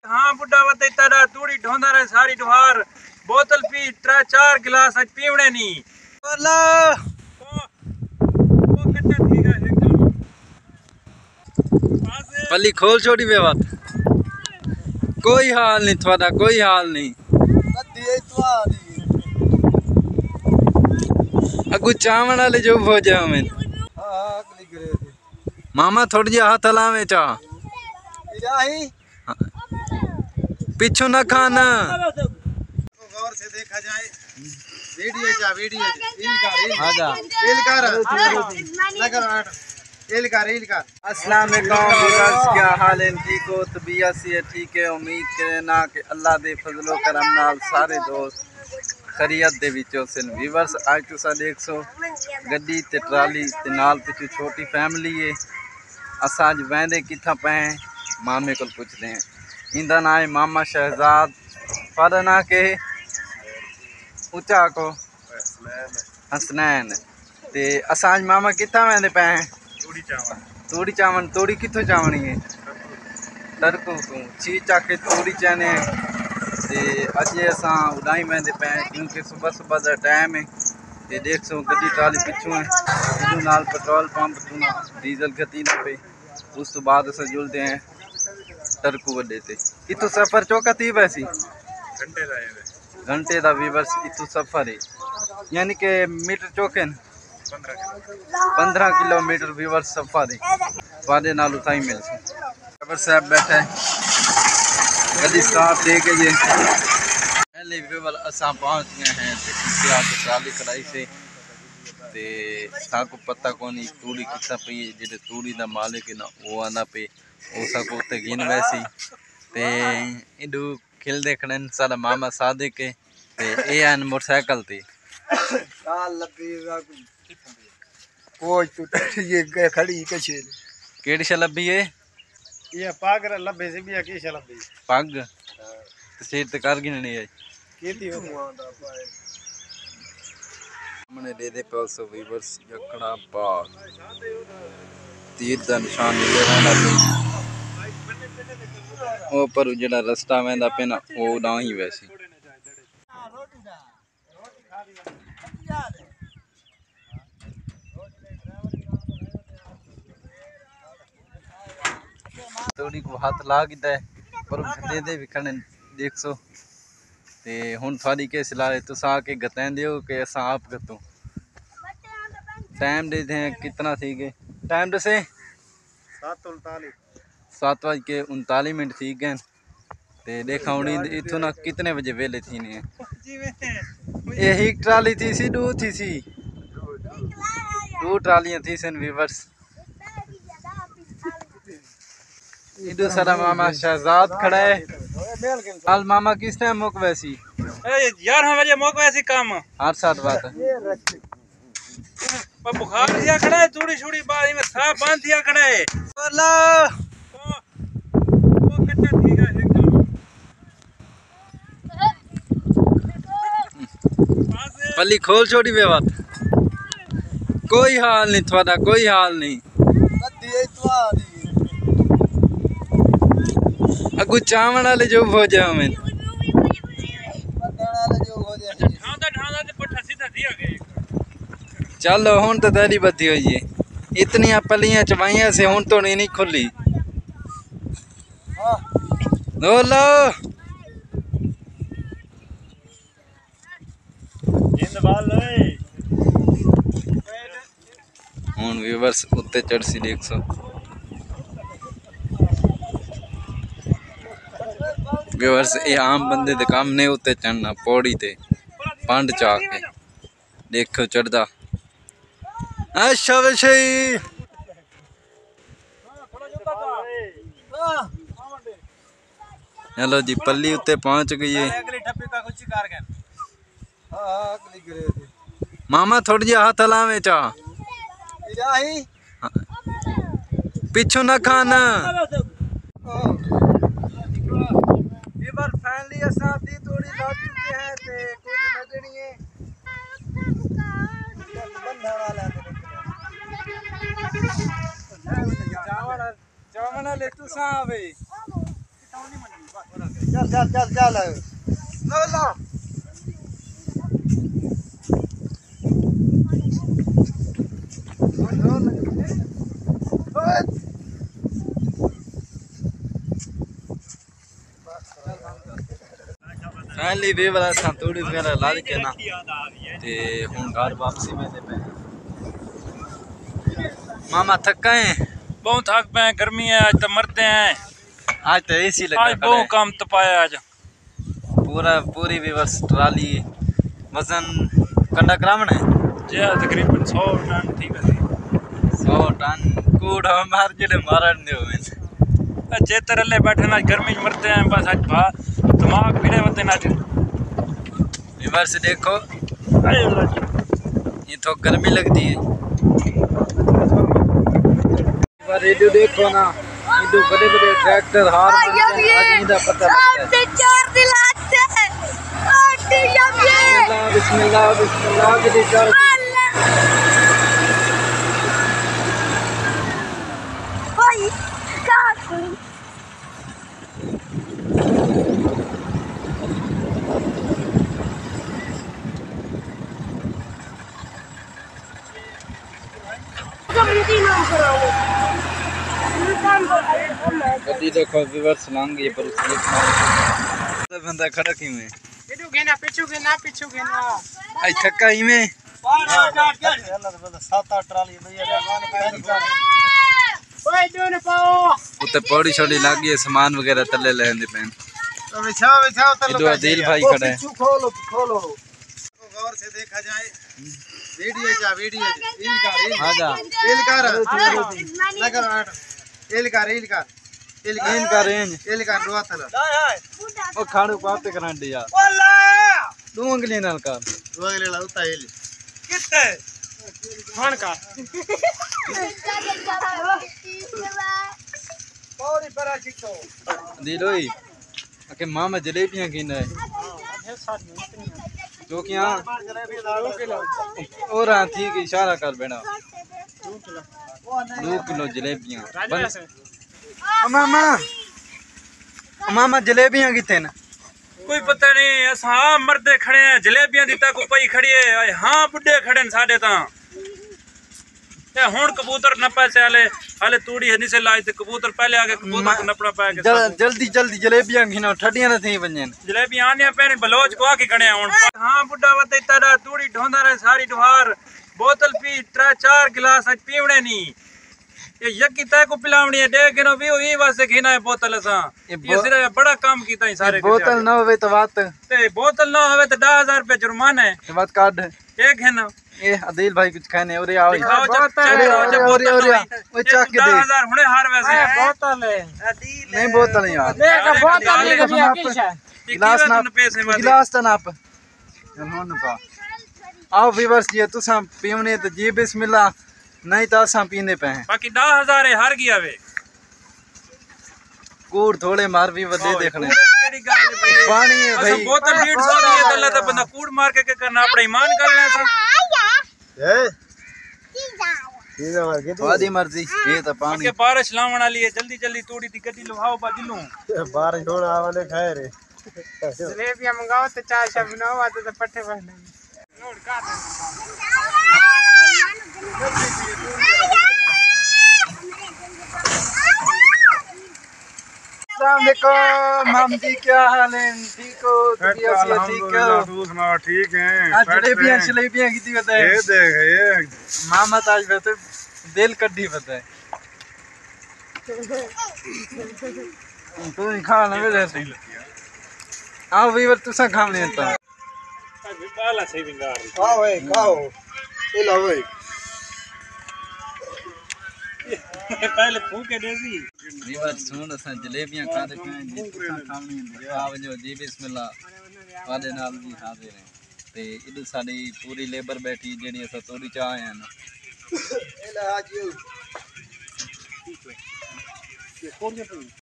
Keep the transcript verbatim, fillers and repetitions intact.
हाँ बुढ़ा वते ताड़ा तूड़ी ढोंदा रहे सारी ढोहार बोतल पी त्रा चार गिलास आज पीवणे नी बोला वो कट्टा ठीक है एकदम पल्ली खोल छोड़ी वे बात कोई हाल नहीं थोड़ा कोई हाल नहीं अगू चावण वाले जो भोज हमें मामा थोड़ी जी हाथ हलावे चा पीछू न खाना गौर से देखा जाए वीडियो जा वीडियो आजा अस्सलाम वालेकुम व्यूअर्स, क्या हाल है? ठीक हो? तबीयत से ठीक है? उम्मीद करें ना कि अल्लाह दे फजलो करम नाल सारे दोस्त खैरियत दे विचों सन। व्यूअर्स आज तुसा देख सो गड्डी ते ट्राली ते नाल पिछू छोटी फैमिली है। असां अज वेंदे किथा पे मामे को पुछदे हैं। इंदा ना है मामा शहजाद पर ना के ऊंचा को हसनैन ते असां अज मामा किथा वेंदे पे हैं तूड़ी चावल तूड़ी चावल तूड़ी कितों चावनी है तड़कू तू ची चाके तूड़ी चाने ते अजे असां उड़ाई वेंदे पे क्योंकि सुबह सुबह का टाइम है ते देख सो गड्डी ट्राली पिछू है इदू नाल पेट्रोल पंप तू ना डीजल गती ना पे उस तो बाद असां जुलते हैं टरकू वड्डे ते इतों सफ़र चौका थी वैसी घंटे दा है घंटे दा व्यूअर्स इतों सफ़र है यानी कि मीटर चौके पंद्रह किलोमीटर व्यूअर्स सफ़र है वादे नाल उताई मिल खबर साहब बैठा है गड्डी स्टार्ट दे के ये पहले व्यूअर असां पहुंच गए हैं ते आके ट्राली खड़ाई से ते साको पता कोनी तूड़ी कितना पई है जेडे तूड़ी दा मालिक है ना वो आना पे ओ साको ते गिन वैसी ते इडू खिलदे खड़न सारा मामा सादिक के ते ए आन मोटरसाइकिल ते काल लबी कोई तो ये खड़ी कछे केड़ी शलबी है ये पागर लबे से भी की शलबी पग ते सेट ते कर गिननी है केती हो हमने दे दे पैसो व्यूअर्स जकड़ा पार तीर दा निशान मिले रहना पे ओ पर जेड़ा रास्ता वेंदा पे ना ओ ना ही वैसी तोड़ी को हाथ ला गिदा है पर दे दे विखने देख सो ते हुन थारी के सलाह है तुसा के गतेंदे हो के असा आप गतो टाइम दे दे कितना थी गए टाइम दसे सात उनतालीस सात बज के उनतालीस मिनट थी गए ते देखा हुन इथों ना कितने बजे वेले थी ने ये ही ट्राली थी सी दो थी सी दो ट्रालियां थी सन व्यूअर्स इधर सारा मामा शहजाद खड़ा है हाल मामा किस टाइम मुक वैसी ग्यारह बजे मुक वैसी काम हर साथ बात है पर बुखार दिया खड़ा है थोड़ी छोड़ी बारी में साफ बांध दिया खड़ा है बोला वो कट्टा ठीक है एकदम पल्ली खोल छोड़ी वे बात कोई हाल नहीं थोड़ा कोई हाल नहीं अगू चावण वाले जो भोज हमें ढांदा ढांदा ते पट्ठा सीधा दिया गए चलो हुन तो तेरी बत्ती हुई है इतनी पलियां चवाइया से हुन तो नहीं खुली लो हुन व्यूअर्स उत्ते चढ़सी देख सो व्यूअर्स ये आम बंदे दे काम नहीं उत्ते चढ़ना पौड़ी ते पंड चा के देखो चढ़दा अच्छा वशई चलो जी पल्ली उत्ते पहुंच गई है मामा थोड़ी जी हाथ हलावे चा पीछू न खाना फैमिली असादी थोड़ी ला चुके हैं ते कुछ नजर नहीं है चावल चावल ले तू सा आवे चल चल चल चल लो लो फाइनली वीवर असां तूड़ी वगैरह लाद के ना ते हुन घर वापसी में दे पे मामा थका है बहुत थक पे गर्मी है आज तो मरते हैं आज तो एसी लगा आज बहुत काम तपाया आज पूरा पूरी वीवर्स ट्राली वजन कंडा करावण है जे तकरीबन सौ टन थी वैसे सौ टन कूड़ा मार जेड़े मारन दे होवे जे तरले बैठे ना गर्मी में मरते हैं बस आज भा दिमाग भिड़े होते ना आज वीवर्स देखो ये तो गर्मी लगती है पर ये देखो ना ये बड़े बड़े ट्रैक्टर हार आज इनका पता लगता है चार दिलाते हैं बिस्मिल्लाह बिस्मिल्लाह बिस्मिल्लाह के चार ओए क्या करूं गड्डी देखो वीवर्स लांग ये पर स्लिप बंदा खड़ा की में पिछू गेना पिछू गेना पिछू गेना आई थका ही में सात आठ ट्राली भैया ओए दोन पाओ उते पौड़ी छोड़ी लागी है सामान वगैरह तले लेंदे पेन तो बिछाओ बिछाओ तो इधर आदिल भाई खड़ा है खोलो खोलो गौर से देखा जाए वीडियो जा वीडियो रील का रील आजा रील कर लगा रील का रील का रील इन का रेंज रील का दुआ तला ओ खाड़ू पाते करान दिया दो अंगली नाल कर दुआ ले ला उता रील कितने खान का पौड़ी पर चिको दिलोई के मामा जलेबियां कीना है चौकियां और हां ठीक इशारा कर बेटा दो किलो जलेबियां मामा मामा जलेबियां किथे न कोई पता नहीं असा मरदे खड़े हैं जलेबियां दी तक पई खड़ी है हां बुड्ढे खड़े न साडे ता ते हुन कबूतर न पैसे वाले हाले तूड़ी हनी से लाए थे कबूतर पहले आके कबूतर को नपड़ा पाया के जल, जल्दी जल्दी जलेबियां खिनो ठडियां न थी वंजन जलेबियां आने पैन बलोच को आके खड़े हुन हां बुड्ढा वते तड़ा तूड़ी ढोंदा रहे सारी दुहार बोतल पी त्रा चार गिलास आज पीवणे नी ये यकी तय को पिलावणी है डेढ़ किलो भी हुई वास्ते खीना है बोतल असा ये सिर्फ बड़ा काम कीता है सारे बोतल न होवे तो बात ते बोतल ना होवे तो दस हजार रुपए जुर्माना है बात काट एक है ना ए अदिल भाई कुछ खाने और आओ दिखाओ जब चेक करो जब और बोतल और ओ चक के दस दे हजार हुने हार वैसे बोतल है नहीं बोतल यार देख बोतल देख, भी किस है गिलास ना पैसे वाले गिलास तो नाप न पा आओ वीवर्स जी तुसा पीवने तो जी बिस्मिल्लाह नहीं तो असा पींदे पे हैं बाकी दस हजार है हार गया वे कूड़ थोड़े मार भी वदे देखने केड़ी गाल है भाई पानी है असा भाई बोतल डेढ़ सौ दी है अल्लाह दा बंदा कूड़ मार के के करना अपना ईमान कर ले सा ए ठीक है मार के वादी मर्जी ये तो पानी के बारिश लावण वाली है जल्दी जल्दी तोड़ी दी गड्डी लुहाओ बादिलू बारिश होने वाले खाए रे जलेबियां मंगाओ तो चाय शाय बनाओ आते तो पट्टे भरने नोट का अस्सलाम वालेकुम माम जी क्या हाल है ठीक हो ठीक हो तू सुना ठीक है आज जलेबियां जलेबियां कितनी बताए ये देख ये मामा ताज बता दिल कड्डी बताए तू ही खा ना मेरे से आओ वीवर तुसा खा ले तो पाला सही बिंगार खाओ ए खाओ ये लो भाई पहले फूके देसी वीवर सुन असा जलेबियां खा दे पे जी तुसा खावनी है आओ जो जी बिस्मिल्लाह वाले नाल जी हाजिर हैं ते इधर साडी पूरी लेबर बैठी जेडी असा तोड़ी चा आए हैं ये ला आज ये कौन